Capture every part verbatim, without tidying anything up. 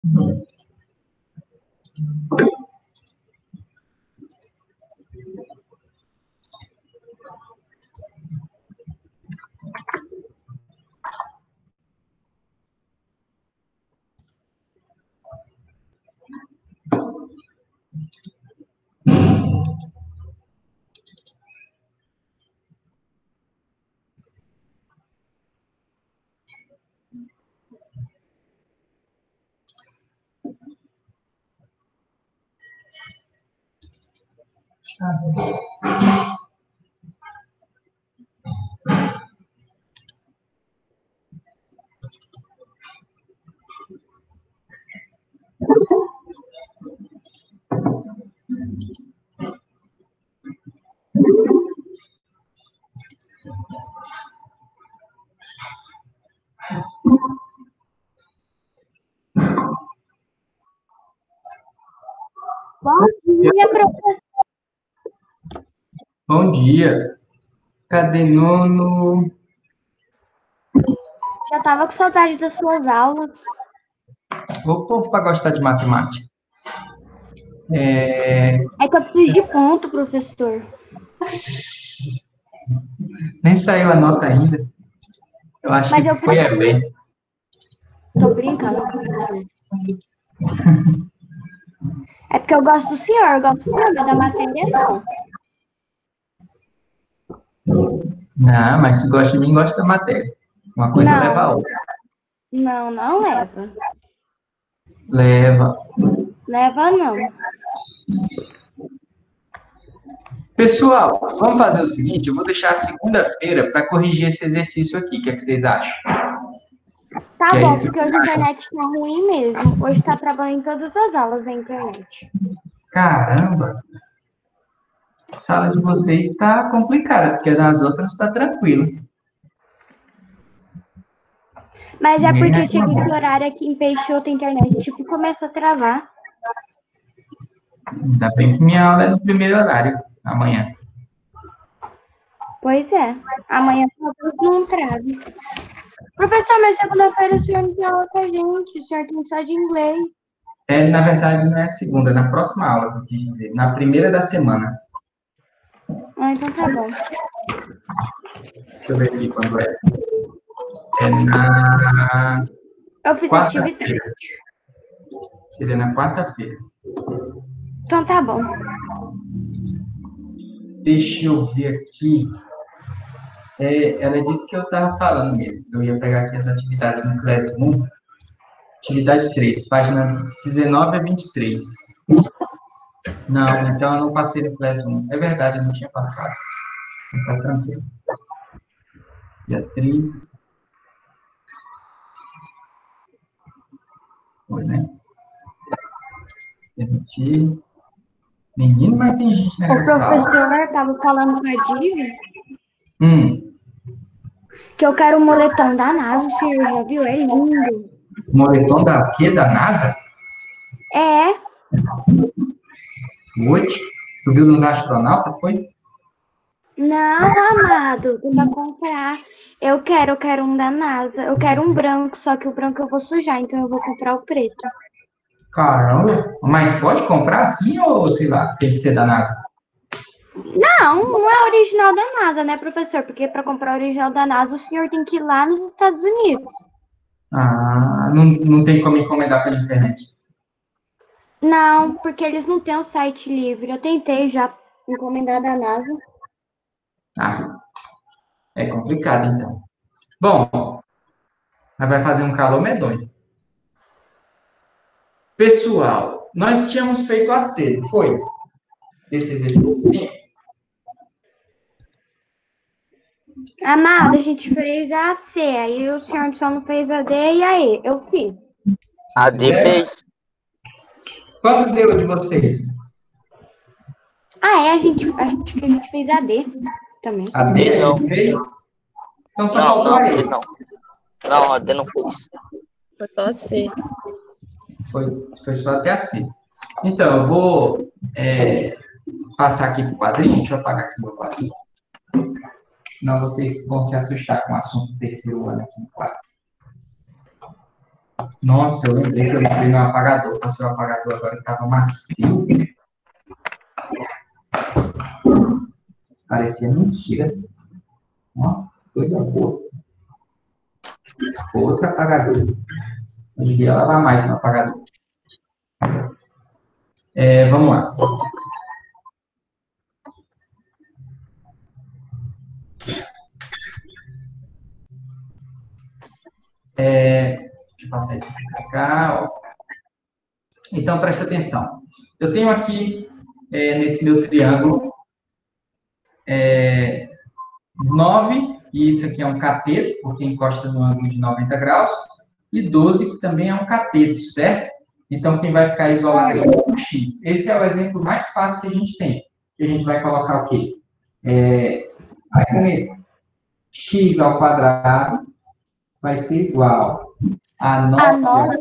Bom dia, professor. Bom dia. Cadê Nono? Já estava com saudade das suas aulas. O povo para gostar de matemática. É... É que eu preciso de ponto, professor. Nem saiu a nota ainda. Eu acho Mas que eu foi é bem. Tô brincando, professor. É porque eu gosto do senhor, eu gosto do senhor, mas da matéria não. Não, mas se gosta de mim, gosta da matéria. Uma coisa Não. leva a outra. Não, não leva. Leva. Leva não. Pessoal, vamos fazer o seguinte, eu vou deixar a segunda-feira para corrigir esse exercício aqui. O que, é que vocês acham? Tá Que bom, aí porque hoje a internet tá ruim mesmo. Hoje tá travando em todas as aulas a internet. Caramba! A sala de vocês está complicada, porque nas outras está tranquilo. Mas é Ninguém porque chega reclamou. esse horário aqui em Peixoto, a internet tipo começa a travar. Ainda bem que minha aula é no primeiro horário, amanhã. Pois é. Amanhã talvez não trave. Professor, mas segunda-feira o senhor não tem aula com a gente. O senhor tem só de inglês. É, na verdade, não é segunda, é na próxima aula, que eu quis dizer. Na primeira da semana. Ah, então tá bom. Deixa eu ver aqui quando é. É na Eu fiz atividade. quarta-feira. Seria na quarta-feira. Então tá bom. Deixa eu ver aqui. É, ela disse que eu estava falando mesmo. Eu ia pegar aqui as atividades no Classroom. Atividade três, página dezenove a vinte e três. Não, então eu não passei no Classroom. É verdade, eu não tinha passado. Então tá tranquilo. Beatriz. Foi, né? Permitir. Menino, mas tem gente O nessa sala. professor estava falando com a Divi Hum. que eu quero um moletom da NASA, o senhor já viu? É lindo. Moletom da quê? Da NASA? É, Hoje? Tu viu nos astronautas, foi? não, amado, tu vai comprar. Eu quero, eu quero um da NASA. Eu quero um branco, só que o branco eu vou sujar, então eu vou comprar o preto. Caramba. Mas pode comprar assim ou, sei lá, tem que ser da NASA? Não, não é original da NASA, né, professor? Porque para comprar o original da NASA, o senhor tem que ir lá nos Estados Unidos. Ah, não, não tem como encomendar pela internet. Não, porque eles não têm o site livre. Eu tentei já encomendar da NASA. Ah, é complicado então. Bom, mas vai fazer um calor medonho. Pessoal, nós tínhamos feito a C, foi? Esse exercício. Amada, a gente fez a C, aí o senhor só não fez a D e a E. Eu fiz. A D fez. Quanto deu de vocês? Ah, é, a gente, a gente, a gente fez a D também. A D a Não. gente fez? Então só Não, faltou não, a fez E. não. Não, a D não fez. Foi só C. Foi, foi só até a C. Então, eu vou é, passar aqui para o quadrinho. Deixa eu apagar aqui meu quadrinho. Senão vocês vão se assustar com o assunto do terceiro ano aqui no quadro. Nossa, eu lembrei que eu lembrei meu apagador. Passei o apagador agora que estava macio. Parecia mentira. Ó, coisa boa. Outro apagador. Eu devia lavar mais no apagador. É, vamos lá. É, deixa eu passar isso para cá. Ó. Então, presta atenção. Eu tenho aqui, é, nesse meu triângulo, é, nove, e isso aqui é um cateto, porque encosta no ângulo de noventa graus, e doze, que também é um cateto, certo? Então, quem vai ficar isolado aqui é o x. Esse é o exemplo mais fácil que a gente tem. Que a gente vai colocar o quê? É, x ao quadrado vai ser igual a nove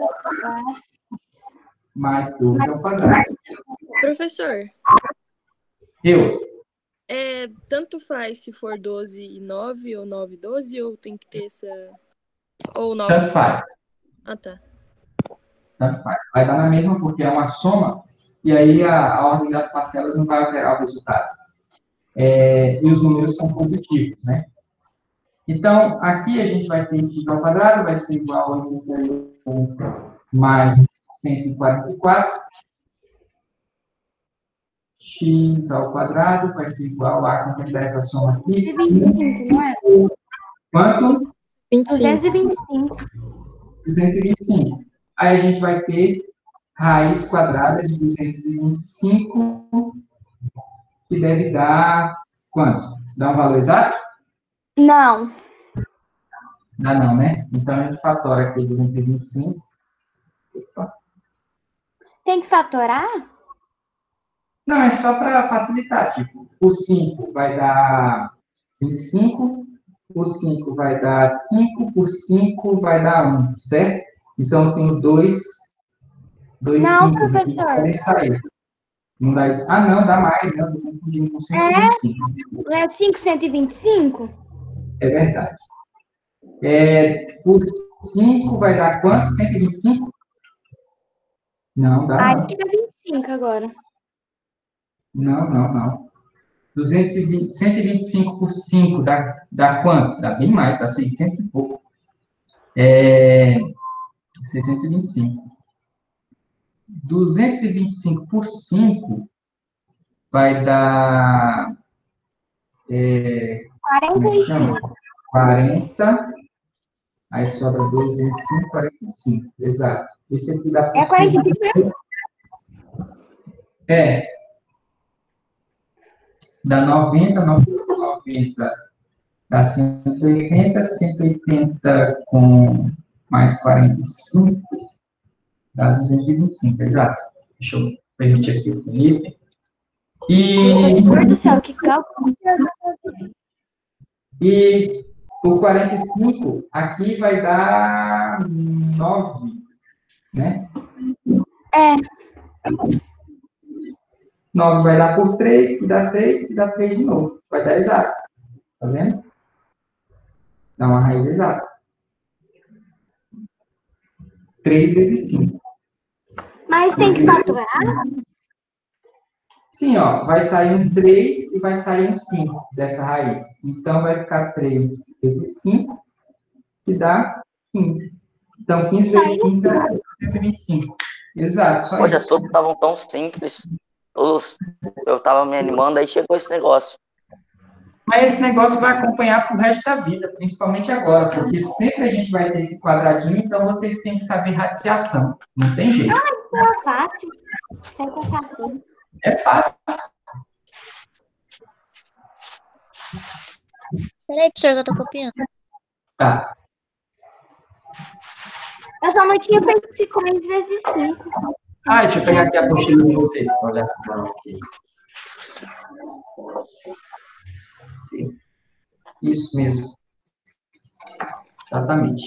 mais doze ao quadrado. Professor, Eu. é, tanto faz se for doze e nove ou nove e doze, ou tem que ter essa... Ou nove... Tanto faz. Ah, tá. Tanto faz. Vai dar na mesma porque é uma soma, e aí a, a ordem das parcelas não vai alterar o resultado. É, e os números são positivos, né? Então, aqui a gente vai ter x ao quadrado, vai ser igual a oitenta e um mais cento e quarenta e quatro. X ao quadrado vai ser igual a, quanto é que dá essa soma aqui? duzentos e vinte e cinco, não é? Quanto? vinte e cinco. duzentos e vinte e cinco. duzentos e vinte e cinco. Aí a gente vai ter raiz quadrada de duzentos e vinte e cinco, que deve dar quanto? Dá um valor exato? Não. Dá não, né? Então a gente fatora aqui duzentos e vinte e cinco. Opa. Tem que fatorar? Não, é só para facilitar. Tipo, o cinco vai dar vinte e cinco, o cinco vai dar cinco, por cinco vai dar um, certo? Então eu tenho dois, dois Não, cinco aqui que professor. podem sair. Não dá isso? Ah, não, dá mais, né? Eu estou confundindo com cento e vinte e cinco. Não é cinco, cento e vinte e cinco? É verdade. É, por cinco vai dar quanto? cento e vinte e cinco? Não, dá Ah, não. aqui dá vinte e cinco agora. Não, não, não. duzentos e vinte, cento e vinte e cinco por cinco dá, dá quanto? Dá bem mais, dá seiscentos e pouco. É, seiscentos e vinte e cinco. duzentos e vinte e cinco por cinco vai dar... É, como é que chama? quarenta. Aí sobra dois, vinte e cinco, quarenta e cinco. Exato. Esse aqui dá por É quarenta e cinco mesmo? É. Dá noventa, noventa, noventa. Dá cento e oitenta, cento e oitenta com mais quarenta e cinco. Dá duzentos e vinte e cinco, exato. Deixa eu permitir aqui o Felipe. E, Meu Deus do céu, que cálculo. e o quarenta e cinco aqui vai dar nove, né? É. nove vai dar por três, que dá três, que dá três de novo. Vai dar exato. Tá vendo? Dá uma raiz exata. três vezes cinco. Mas tem que faturar? Sim, ó, vai sair um três e vai sair um cinco dessa raiz. Então, vai ficar três vezes cinco, que dá quinze. Então, quinze vezes quinze dá cento e vinte e cinco. Exato, só Poxa, isso. todos estavam tão simples. Todos. Eu tava me animando, aí chegou esse negócio. Mas esse negócio vai acompanhar pro resto da vida, principalmente agora, porque sempre a gente vai ter esse quadradinho, então vocês têm que saber radiciação. Não tem jeito. Ah, é fácil. Tem que achar tudo. É fácil. Peraí, professor, que eu tô copiando. Tá. Eu só não tinha feito cinquenta vezes cinco. Ah, deixa eu pegar aqui a apostila de vocês para olhar essa prova aqui. Isso mesmo. Exatamente.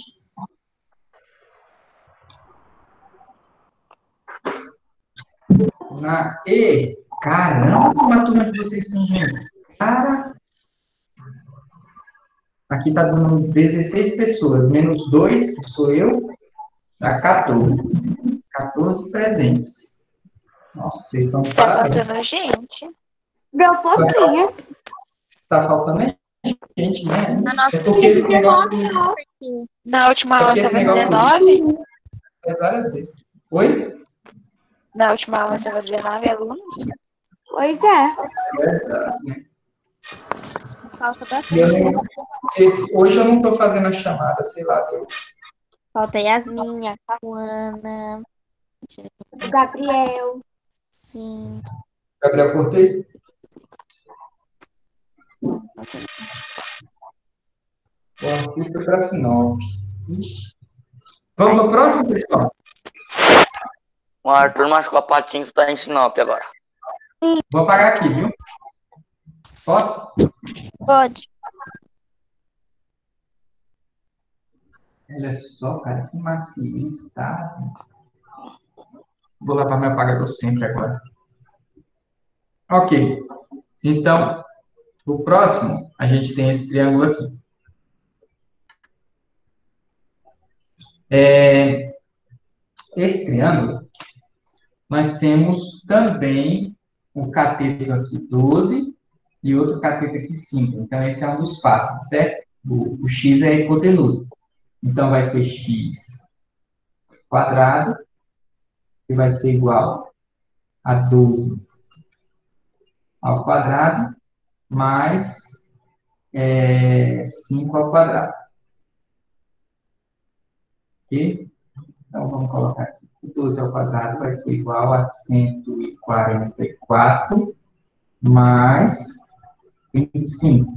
Na E, caramba, como a turma de vocês tem gente. Cara. Aqui está dando dezesseis pessoas, menos dois, que sou eu. Dá quatorze. quatorze presentes. Nossa, vocês estão de Tá parabéns. faltando gente. Deu pouquinho. Tá faltando é gente, né? A nossa É porque esse negócio do- Na última é aula porque esse estava negócio dezenove. do- é várias vezes. Oi? Na última aula estava dezenove alunos. Pois é. Verdade, né? Falta E eu bastante. não- esse- hoje eu não tô fazendo a chamada, sei lá. deu- Falta Yasmin, a Cauana. O Gabriel. Sim. Gabriel Cortez? falta- O Arthur foi para Sinop. Ixi. Vamos pro próximo, pessoal? O Arthur machucou a patinha que tá em Sinop agora. Vou apagar aqui, viu? Posso? Pode. Olha só, cara, que macio está. Vou lavar meu apagador sempre agora. Ok. Então, o próximo, a gente tem esse triângulo aqui. É, esse triângulo, nós temos também o cateto aqui doze e outro cateto aqui cinco. Então, esse é um dos fáceis, certo? O, o x é a hipotenusa. Então, vai ser x quadrado, que vai ser igual a doze ao quadrado, mais é, cinco ao quadrado. Ok? Então, vamos colocar aqui. O doze ao quadrado vai ser igual a cento e quarenta e quatro mais vinte e cinco.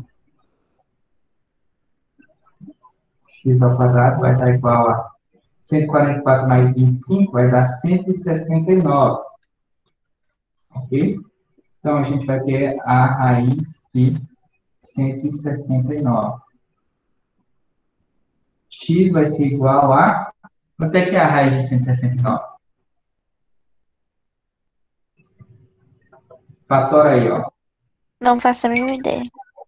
X ao quadrado vai dar igual a cento e quarenta e quatro mais vinte e cinco vai dar cento e sessenta e nove. Ok? Então, a gente vai ter a raiz de cento e sessenta e nove. X vai ser igual a... Quanto é que é a raiz de cento e sessenta e nove? Fatora aí, ó. Não faço a mínima ideia.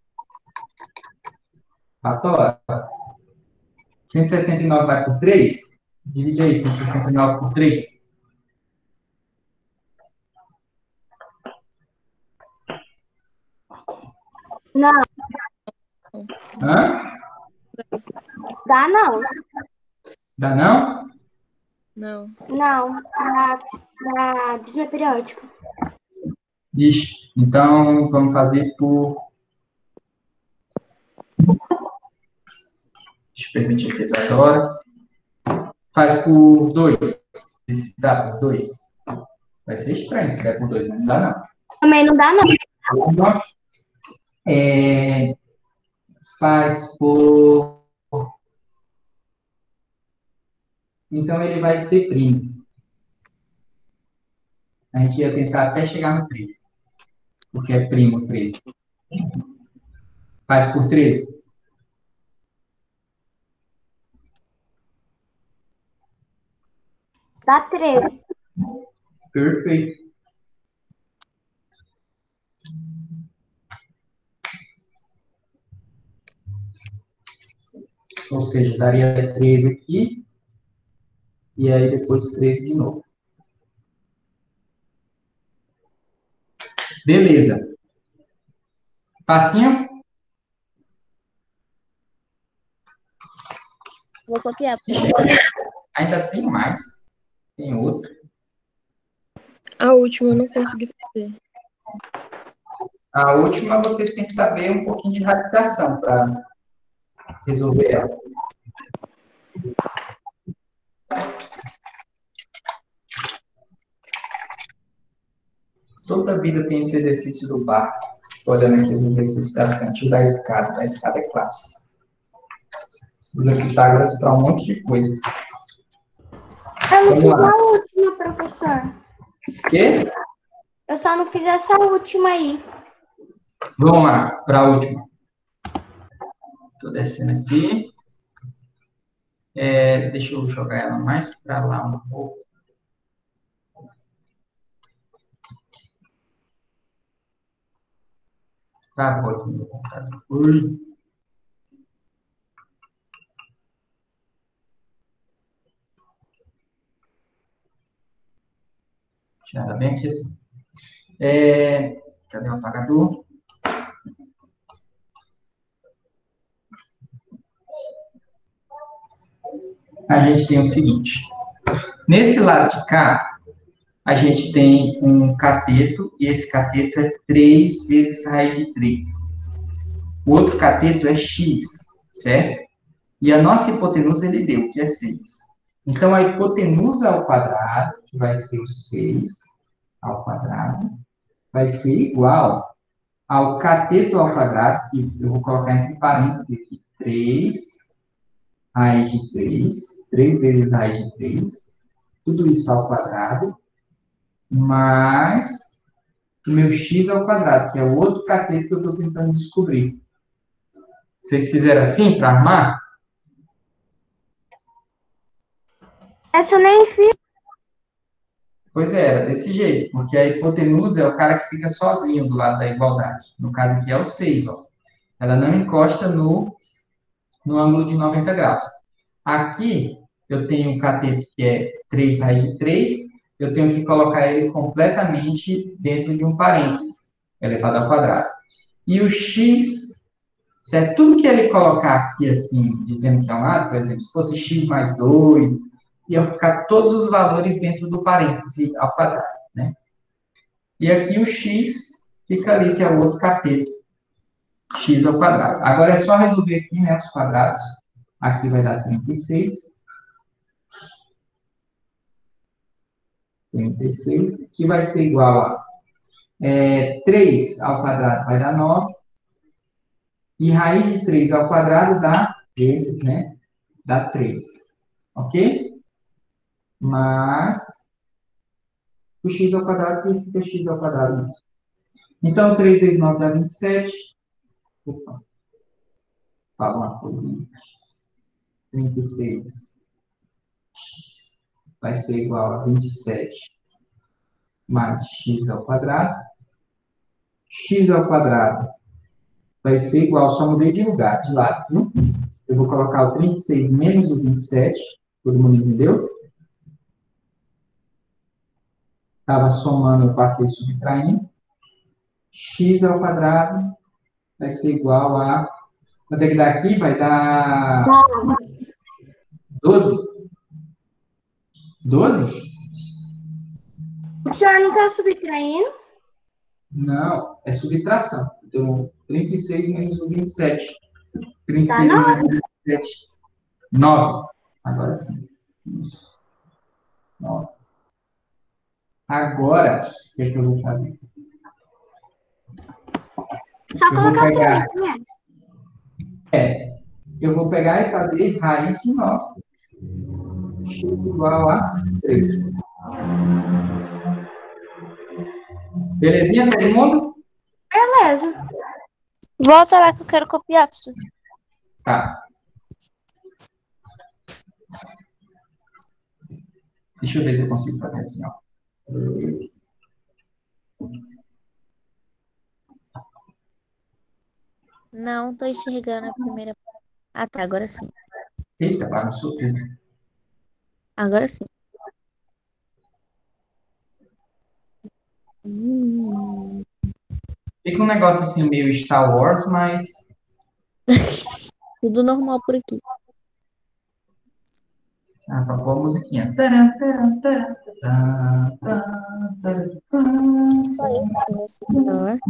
Fatora. cento e sessenta e nove vai por três? Divide aí, cento e sessenta e nove por três. Não, Hã? dá não. Dá não? Não. Não, na, na dízimo periódico. Ixi, então vamos fazer por... Deixa eu permitir a pesadora. Faz por dois. Se dá por dois. Vai ser estranho se der por dois, não dá não. Também não dá não. É, faz por... Então ele vai ser primo. A gente ia tentar até chegar no três. Porque é primo três. Faz por três. Dá treze. Perfeito. Ou seja, daria treze aqui. E aí depois treze de novo. Beleza. Facinho? Vou copiar. Ainda tem mais. Tem outro. A última eu não consegui fazer. A última, vocês têm que saber um pouquinho de radicação para resolver ela. Toda vida tem esse exercício do bar. Olhando aqui os exercícios da frente, o da escada. Da escada é clássico. Usa Pitágoras para um monte de coisa. Eu não Vamos fiz lá. a última, professor. Quê? Eu só não fiz essa última aí. Vamos lá, para a última. Estou descendo aqui. É, deixa eu jogar ela mais para lá um pouco. Travou aqui no computador. Ui. Deixa ela bem aqui assim. É, cadê o apagador? A gente tem o seguinte. Nesse lado de cá, a gente tem um cateto, e esse cateto é três vezes raiz de três. O outro cateto é x, certo? E a nossa hipotenusa ele deu, que é seis. Então, a hipotenusa ao quadrado, que vai ser o seis ao quadrado, vai ser igual ao cateto ao quadrado, que eu vou colocar entre parênteses aqui, três raiz de três, três vezes raiz de três, tudo isso ao quadrado, mais o meu x ao quadrado, que é o outro cateto que eu estou tentando descobrir. Vocês fizeram assim para armar? Essa eu nem fiz. Pois é, era desse jeito, porque a hipotenusa é o cara que fica sozinho do lado da igualdade. No caso aqui é o seis, ó. Ela não encosta no, no ângulo de noventa graus. Aqui, eu tenho um cateto que é três raiz de três, eu tenho que colocar ele completamente dentro de um parênteses, elevado ao quadrado. E o x, se é tudo que ele colocar aqui, assim, dizendo que é um lado, por exemplo, se fosse x mais dois, iam ficar todos os valores dentro do parêntese ao quadrado, né? E aqui o x fica ali, que é o outro cateto, x ao quadrado. Agora é só resolver aqui, né, os quadrados. Aqui vai dar trinta e seis. trinta e seis, que vai ser igual a é, três ao quadrado vai dar nove. E raiz de três ao quadrado dá, vezes, né? Dá três. Ok? Mas o x ao quadrado fica x ao quadrado mesmo. Então, três vezes nove dá vinte e sete. Opa. Fala uma coisinha. trinta e seis vai ser igual a vinte e sete mais x ao quadrado. X ao quadrado vai ser igual, só mudei de lugar, de lado, viu? Eu vou colocar o trinta e seis menos o vinte e sete. Todo mundo entendeu? Estava somando, eu passei subtraindo. X ao quadrado vai ser igual a... Quanto é que dá aqui? Vai dar... doze. doze? O senhor não está subtraindo? Não, é subtração. Então, trinta e seis menos o vinte e sete. trinta e Tá seis menos nove. o vinte e sete. nove. Agora sim. Isso. nove. Agora, o que é que eu vou fazer? Só Eu vou colocar pegar... três, né? É. Eu vou pegar e fazer raiz de nove. X igual a três. Belezinha, todo mundo? Beleza. Volta lá que eu quero copiar. Professor. Tá. Deixa eu ver se eu consigo fazer assim, ó. Não tô enxergando a primeira. Ah, tá. Agora sim. Eita, bagunçou tudo. Agora sim. Hum. Fica um negócio assim meio Star Wars, mas Tudo normal por aqui. ah, pra pôr a musiquinha. Taran, taran, taran, taran, taran, taran, taran. Só eu que vou segurar.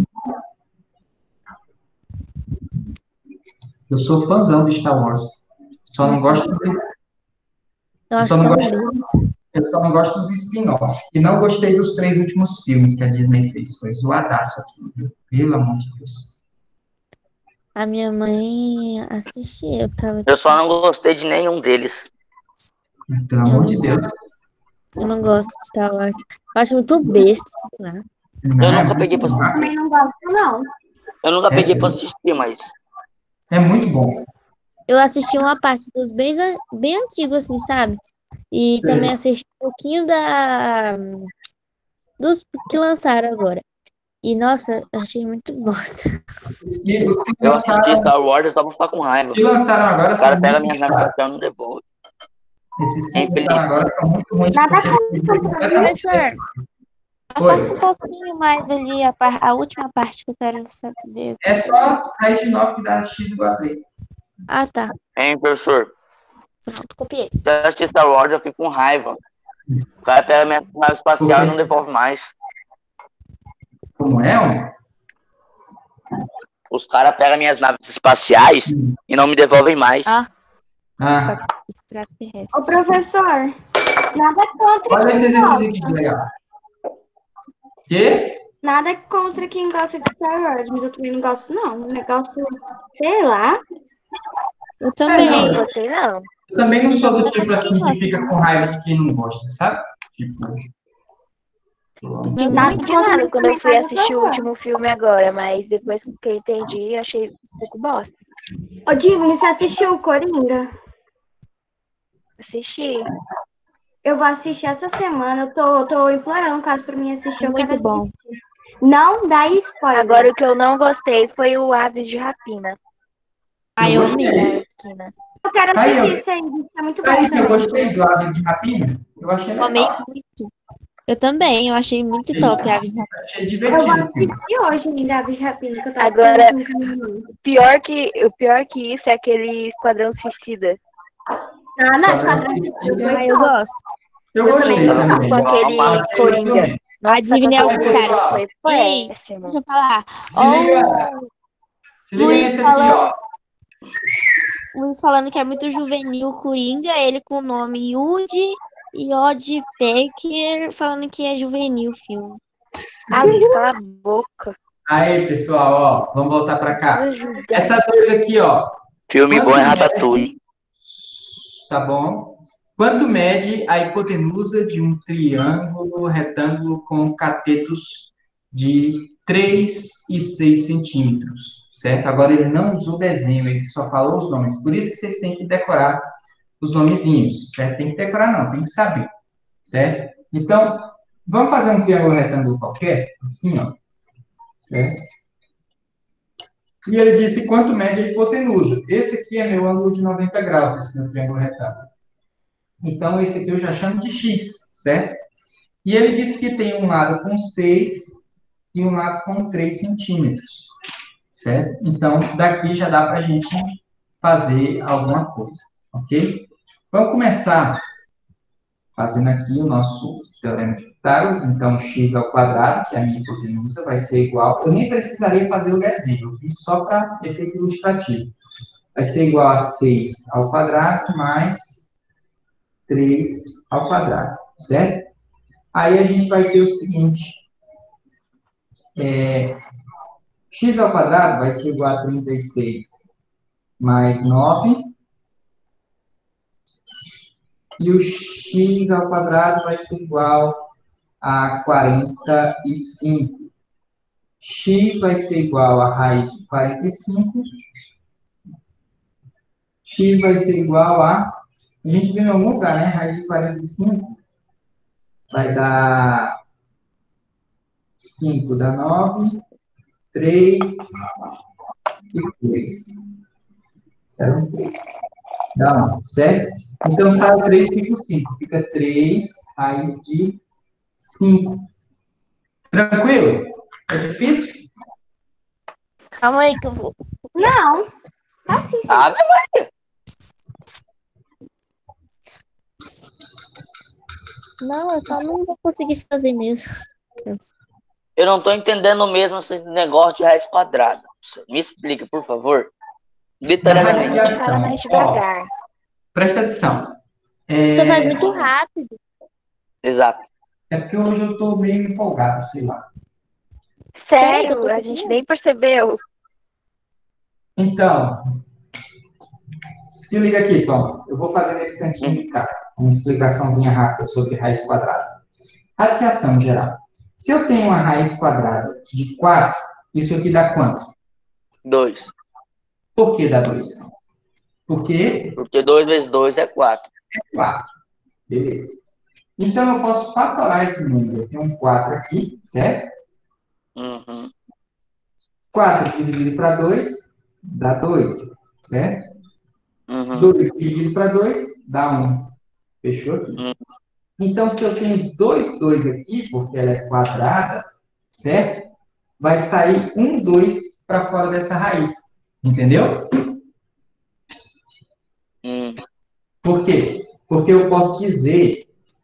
Eu sou fãzão de Star Wars. Só não Nossa, gosto de- Eu eu acho só não tão gosto, lindo. eu só não gosto dos spin-offs. E não gostei dos três últimos filmes que a Disney fez. Foi zoadaço aqui, viu? Pelo amor de Deus. A minha mãe assistia. Eu ficava Eu só tipo, não gostei de nenhum deles. Pelo amor de Deus. eu não gosto de Star Wars. Eu acho muito besta, sei lá. Não, Eu é nunca muito peguei pra bom. assistir. Também não gosto, não. Eu nunca É, peguei pra assistir, mas é muito bom. Eu assisti uma parte dos bem, bem antigos, assim, sabe? E também assisti um pouquinho da dos que lançaram agora. E, nossa, eu achei muito bosta. E os que eu assisti lançaram, Star Wars só pra ficar com raiva. os que lançaram agora Os caras são pegam muito minhas naves chatos. espaciais e não devolvem. Esses que Infeliz. lançaram agora são muito ruins. Nada porque eles contra, completamente Professor, Afasta um pouquinho mais ali a, par- a última parte que eu quero saber. É só raiz de nove que dá x igual a três. Ah, tá. Hein, professor? Pronto, copiei. Se eu assistir Star Wars, eu fico com raiva. O cara pega minha nave espacial e não devolve mais. Como é, homem? Os caras pegam minhas naves espaciais Hum. e não me devolvem mais. Ah. Ah, Extra- Extraterrestre. Ô, professor, nada contra olha esse quem exercício gosta. aqui que legal. Quê? Nada contra quem gosta de Star Wars, mas eu também não gosto, não. O negócio, sei lá. Eu É, também. não, Não gostei, não. eu também não sou do Não, tipo não assim que gosto. fica com raiva de quem não gosta, sabe? Tipo. Não, Nada Não entendi contra nada quando eu fui mas assistir o gosto. último filme agora, mas depois que eu entendi, achei um pouco bosta. Ô, Divni, você assistiu o Coringa? Assisti. Eu vou assistir essa semana. Eu tô, tô implorando caso pra mim assistir. Eu Muito quero bom. assistir. Não dá spoiler. Agora o que eu não gostei foi o Aves de Rapina. Ah, eu Eu amei. Da esquina. Eu quero Aí, assistir eu- isso aí. Isso é muito bom Aí que eu também. gostei do Aves de Rapina. Eu achei Eu amei legal. muito. Eu também, eu achei muito top. Aves de Rapina. Achei Eu vou divertido o filme. assistir hoje ainda Aves de Rapina, que eu tava Agora- conversando com a minha mãe. Pior que, o pior que isso é aquele Esquadrão Suicida. Ah, não, Esquadrão Suicida Suicida. Ah, foi eu top. gosto. Eu Eu gostei também gosto. também. Com aquele Achei mais ou Coringa. menos. Nossa, Divine é aquele o Coringa cara. foi Ei, péssimo. deixa eu falar. Se liga, Ó, se liga Luiz nesse aqui, ó. o Luiz falando que é muito juvenil o Coringa, ele com o nome Yudi e Odd Baker falando que é juvenil o filme. Ah, cala a boca. Aí, pessoal, ó. Vamos voltar pra cá. Vou julgar. Essa coisa aqui, ó. Filme bom é Quanto Ratatouille. mede- Tá bom. Quanto mede a hipotenusa de um triângulo retângulo com catetos de três e seis centímetros, certo? Agora ele não usou desenho, ele só falou os nomes. Por isso que vocês têm que decorar os nomezinhos, certo? Tem que decorar não, tem que saber, certo? Então, vamos fazer um triângulo retângulo qualquer, assim, ó, certo? E ele disse quanto mede a hipotenusa. Esse aqui é meu ângulo de noventa graus, esse meu triângulo retângulo. Então, esse aqui eu já chamo de x, certo? E ele disse que tem um lado com seis e um lado com três centímetros, certo? Então, daqui já dá para a gente fazer alguma coisa, ok? Vamos começar fazendo aqui o nosso teorema de Pitágoras. Então, x ao quadrado, que é a minha hipotenusa, vai ser igual... Eu nem precisaria fazer o desenho, eu fiz só para efeito ilustrativo. Vai ser igual a seis ao quadrado mais três ao quadrado, certo? Aí a gente vai ter o seguinte, é, x ao quadrado vai ser igual a trinta e seis mais nove, e o x ao quadrado vai ser igual a quarenta e cinco. X vai ser igual a raiz de quarenta e cinco, x vai ser igual a, a gente viu em algum lugar, né? Raiz de quarenta e cinco vai dar cinco, dá nove, três e três. Serão três. Dá um, certo? Então, sai o três, fica o cinco. Fica três raiz de cinco. Tranquilo? É difícil? Calma aí que eu vou. Não. Ah, Não, eu só não vou conseguir fazer mesmo. eu não tô entendendo mesmo esse negócio de raiz quadrada. Me explica, por favor. Detalhadamente. Radiação. Fala mais Ó, devagar. presta atenção. É, Só faz muito rápido. Exato. é porque hoje eu estou meio empolgado, sei lá. Sério, a gente nem percebeu. Então, se liga aqui, Thomas. Eu vou fazer nesse cantinho de cá uma explicaçãozinha rápida sobre raiz quadrada. Radiciação geral. Se eu tenho uma raiz quadrada de quatro, isso aqui dá quanto? Dois. Por que dá dois? Porque Porque dois vezes dois é quatro. é quatro. Beleza. Então, eu posso fatorar esse número. Eu tenho um quatro aqui, certo? Uhum. quatro dividido para dois dá dois, certo? Uhum. dois dividido para dois dá um. Fechou aqui. Uhum. Então, se eu tenho dois, dois aqui, porque ela é quadrada, certo? Vai sair um, dois para fora dessa raiz. Entendeu? Hum, Por quê? Porque eu posso dizer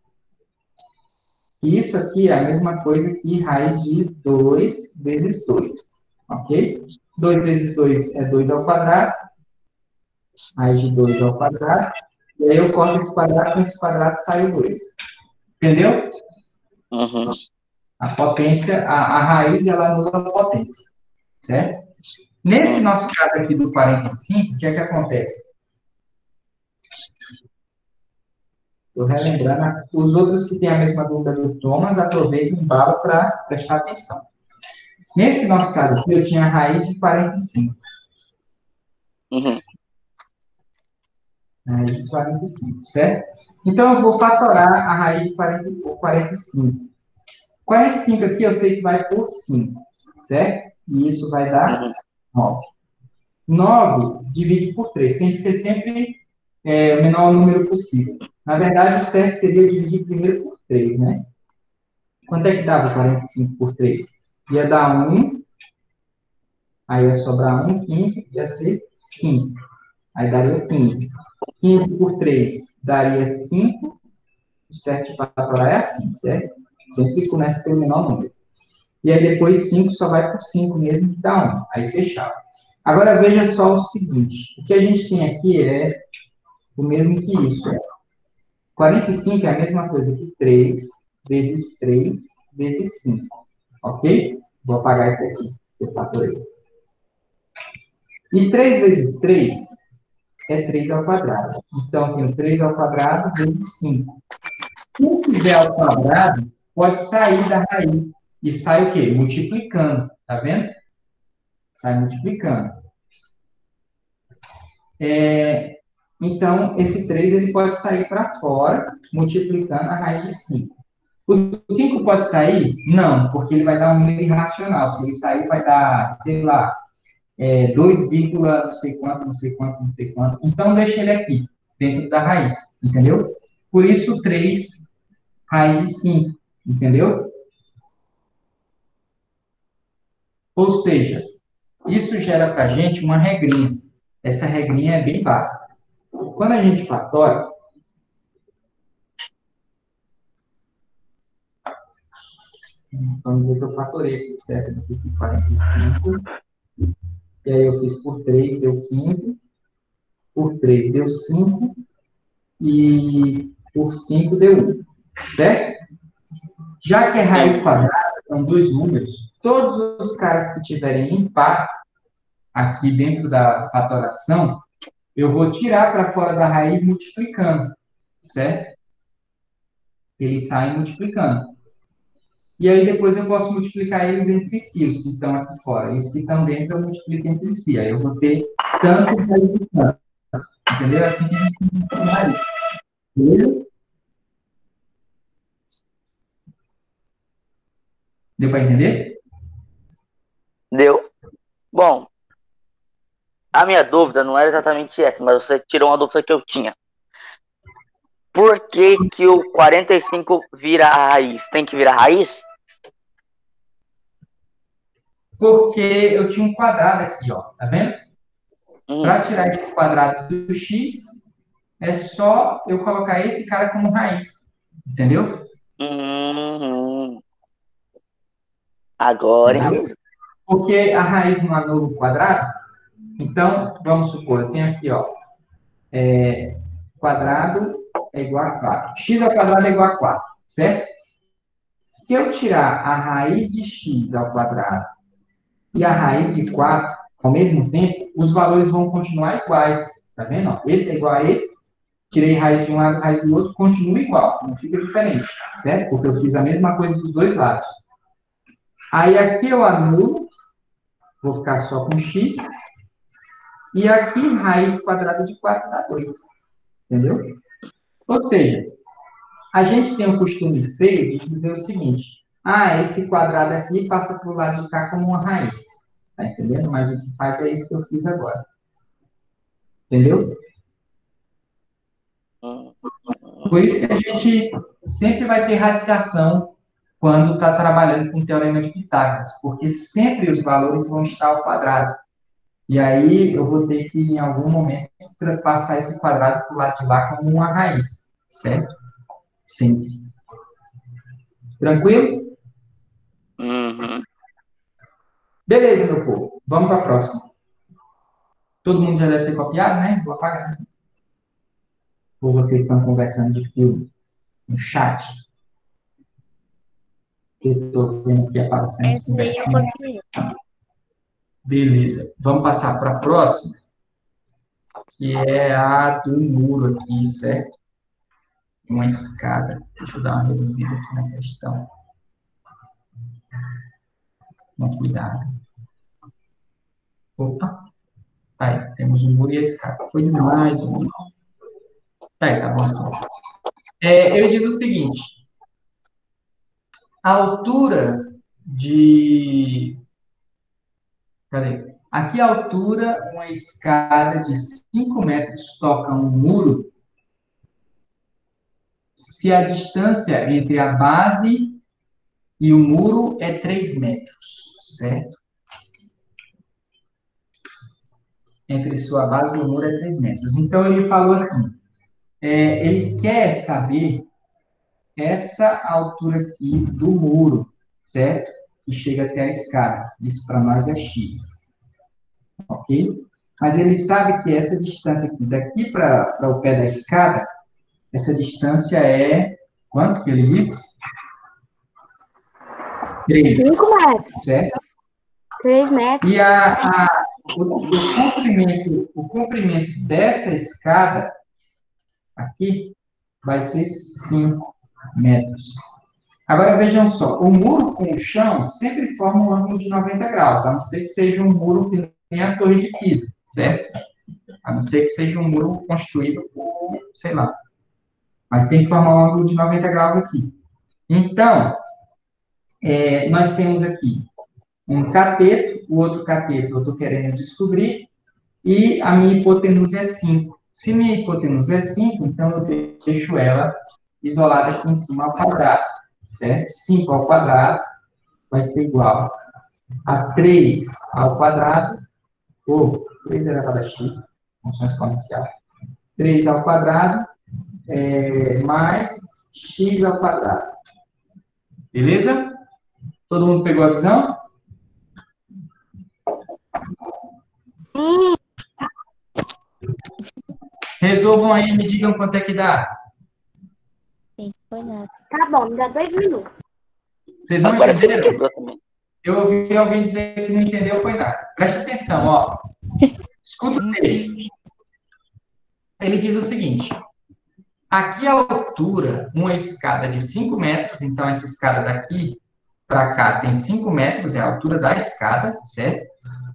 que isso aqui é a mesma coisa que raiz de dois vezes dois. Ok? dois vezes dois é dois ao quadrado. Raiz de dois ao quadrado. E aí eu corto esse quadrado, com esse quadrado sai o dois. Entendeu? uhum. A potência, a, a raiz, ela anula a potência. Certo? Nesse Hum. nosso caso aqui do quarenta e cinco, o que é que acontece? Estou relembrando, os outros que têm a mesma dúvida do Thomas, aproveitem o embalo para prestar atenção. Nesse nosso caso aqui, eu tinha a raiz de quarenta e cinco. Uhum. Raiz de quarenta e cinco, certo? Então, eu vou fatorar a raiz de quarenta, por quarenta e cinco. quarenta e cinco aqui eu sei que vai por cinco, certo? E isso vai dar Uhum. nove. nove divide por três. Tem que ser sempre é, o menor número possível. Na verdade, o certo seria dividir primeiro por três, né? Quanto é que dava quarenta e cinco por três? Ia dar um, aí ia sobrar um, quinze, ia ser cinco. Aí daria quinze. quinze por três daria cinco. O certo de fatorar é assim, certo? Sempre começa pelo menor número. E aí depois cinco só vai por cinco mesmo, que dá um. Aí fechava. Agora veja só o seguinte. O que a gente tem aqui é o mesmo que isso. quarenta e cinco é a mesma coisa que três vezes três vezes cinco. Ok? Vou apagar isso aqui, que eu fatorei. E três vezes três é três ao quadrado. Então, eu tenho três ao quadrado vezes cinco. Quem tiver ao quadrado, pode sair da raiz. E sai o quê? Multiplicando. Tá vendo? Sai multiplicando. É, então, esse três ele pode sair para fora, multiplicando a raiz de cinco. O cinco pode sair? Não, porque ele vai dar um número irracional. Se ele sair, vai dar, sei lá, é, dois, não sei quanto, não sei quanto, não sei quanto. Então, deixa ele aqui, dentro da raiz, entendeu? Por isso, três raiz de cinco, entendeu? Ou seja, isso gera para a gente uma regrinha. Essa regrinha é bem básica. Quando a gente fatora, vamos dizer que eu fatorei aqui, certo? Aqui com quarenta e cinco. E aí eu fiz por três, deu quinze. Por três deu cinco. E por cinco deu um. Certo? Já que é raiz quadrada, são dois números, todos os caras que tiverem impar aqui dentro da fatoração, eu vou tirar para fora da raiz multiplicando. Certo? Eles saem multiplicando. E aí depois eu posso multiplicar eles entre si, os que estão aqui fora. E os que estão dentro eu multiplico entre si. Aí eu vou ter tanto raiz de tanto. Entendeu? Assim que a gente multiplicar isso. Beleza? Deu para entender? Deu. Bom, a minha dúvida não era exatamente essa, mas você tirou uma dúvida que eu tinha. Por que que o quarenta e cinco vira a raiz? Tem que virar a raiz? Porque eu tinha um quadrado aqui, ó. Tá vendo? Hum. Para tirar esse quadrado do x, é só eu colocar esse cara como raiz. Entendeu? Hum. Agora entendi. Porque a raiz não anula o quadrado. Então, vamos supor, eu tenho aqui, ó. É, quadrado é igual a quatro. X ao quadrado é igual a quatro, certo? Se eu tirar a raiz de x ao quadrado e a raiz de quatro ao mesmo tempo, os valores vão continuar iguais. Tá vendo? Ó, esse é igual a esse. Tirei raiz de um lado, raiz do outro, continua igual. Não fica diferente, certo? Porque eu fiz a mesma coisa dos dois lados. Aí aqui eu anulo. Vou ficar só com x. E aqui, raiz quadrada de quatro dá dois. Entendeu? Ou seja, a gente tem o costume feio de dizer o seguinte: ah, esse quadrado aqui passa para o lado de cá como uma raiz. Tá entendendo? Mas o que faz é isso que eu fiz agora. Entendeu? Hum. Por isso que a gente sempre vai ter radiciação quando está trabalhando com o Teorema de Pitágoras, porque sempre os valores vão estar ao quadrado. E aí eu vou ter que, em algum momento, passar esse quadrado para o lado de lá como uma raiz, certo? Sempre. Tranquilo? Uhum. Beleza, meu povo. Vamos para a próxima. Todo mundo já deve ter copiado, né? Vou apagar. Ou vocês estão conversando de filme no chat? Eu estou vendo aqui aparecendo as Essa aí eu conversinhas. copiei. Beleza. Vamos passar para a próxima, que é a do muro aqui, certo? Uma escada. Deixa eu dar uma reduzida aqui na questão. Toma cuidado. Opa. Tá aí. Temos o muro e a escada. Foi demais o muro. Tá aí, tá bom. É, ele diz o seguinte. A altura de... Cadê? Aqui a altura, uma escada de cinco metros toca um muro se a distância entre a base e o muro é três metros, certo? Entre sua base e o muro é três metros. Então, ele falou assim, é, ele quer saber essa altura aqui do muro, certo? Que chega até a escada. Isso para nós é x, ok? Mas ele sabe que essa distância aqui, daqui para o pé da escada, essa distância é... Quanto que ele disse? três. cinco metros. Certo? três metros. E a, a, o, o, comprimento, o comprimento dessa escada aqui vai ser cinco metros. Agora, vejam só. O muro com o chão sempre forma um ângulo de noventa graus, a não ser que seja um muro que nem a Torre de Pisa, certo? A não ser que seja um muro construído por, sei lá. Mas tem que formar um ângulo de noventa graus aqui. Então, é, nós temos aqui um cateto, o outro cateto eu estou querendo descobrir, e a minha hipotenusa é cinco. Se minha hipotenusa é cinco, então eu deixo ela isolada aqui em cima ao quadrado, certo? cinco ao quadrado vai ser igual a três ao quadrado, ou três elevado a x, função exponencial. três ao quadrado, é, mais x ao quadrado. Beleza? Todo mundo pegou a visão? Sim. Resolvam aí e me digam quanto é que dá. Sim, foi nada. Tá bom, me dá dois minutos. Vocês não Agora você entenderam? quebrou também. Eu ouvi alguém dizer que não entendeu, foi nada. Preste atenção, ó. Escuta o texto. Ele diz o seguinte. Aqui a altura, uma escada de cinco metros, então essa escada daqui para cá tem cinco metros, é a altura da escada, certo?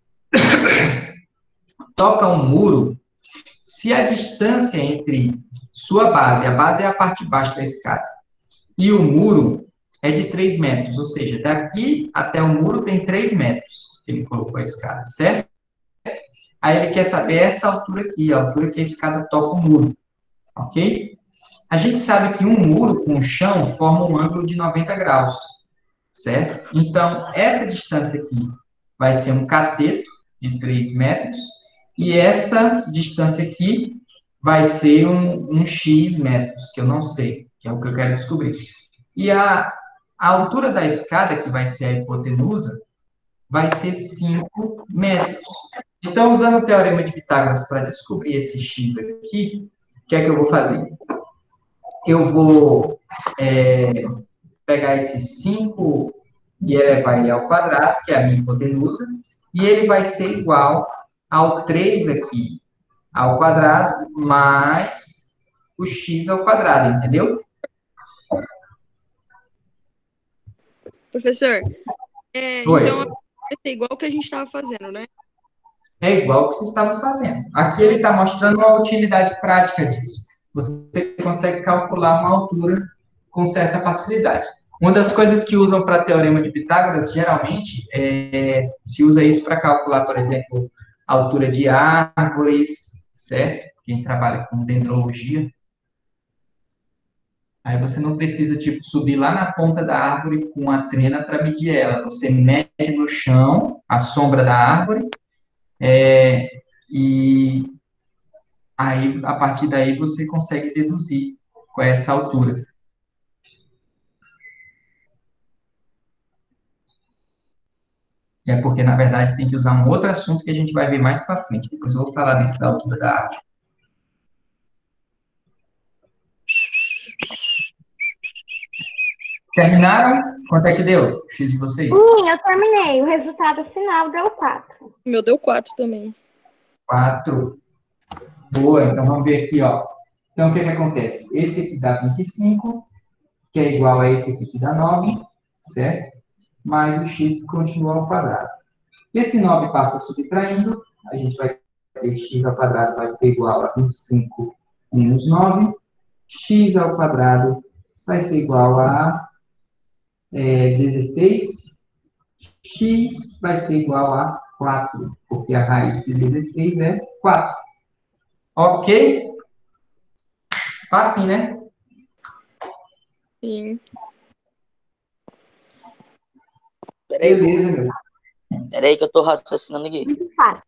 Toca um muro, se a distância entre sua base, a base é a parte de baixo da escada, e o muro é de três metros, ou seja, daqui até o muro tem três metros, ele colocou a escada, certo? Aí ele quer saber essa altura aqui, a altura que a escada toca o muro, ok? A gente sabe que um muro com o chão forma um ângulo de noventa graus, certo? Então, essa distância aqui vai ser um cateto de três metros, e essa distância aqui vai ser um, um x metros, que eu não sei, que é o que eu quero descobrir. E a, a altura da escada, que vai ser a hipotenusa, vai ser cinco metros. Então, usando o Teorema de Pitágoras para descobrir esse x aqui, o que é que eu vou fazer? Eu vou é, pegar esse cinco e elevar ele ao quadrado, que é a minha hipotenusa, e ele vai ser igual ao três aqui, ao quadrado, mais o x ao quadrado, entendeu? Professor, é, Oi. então vai ser igual que a gente estava fazendo, né? É igual o que vocês estavam fazendo. Aqui ele está mostrando a utilidade prática disso. Você consegue calcular uma altura com certa facilidade. Uma das coisas que usam para teorema de Pitágoras, geralmente, é, se usa isso para calcular, por exemplo, a altura de árvores, certo? Quem trabalha com dendrologia. Aí você não precisa, tipo, subir lá na ponta da árvore com a trena para medir ela. Você mede no chão, a sombra da árvore, é, e aí, a partir daí, você consegue deduzir qual é essa altura. É porque, na verdade, tem que usar um outro assunto que a gente vai ver mais para frente. Depois eu vou falar dessa altura da árvore. Terminaram? Quanto é que deu? X de vocês? Sim, eu terminei. O resultado final deu quatro. O meu deu quatro também. quatro. Boa, então vamos ver aqui, ó. Então, o que que acontece? Esse aqui dá vinte e cinco, que é igual a esse aqui que dá nove, certo? Mais o x continua ao quadrado. Esse nove passa subtraindo, a gente vai ter x ao quadrado vai ser igual a vinte e cinco menos nove, x ao quadrado vai ser igual a é, dezesseis, x vai ser igual a quatro, porque a raiz de dezesseis é quatro. Ok? Fácil, né? Sim. Peraí, Beleza, meu. peraí que eu tô raciocinando aqui. Muito fácil.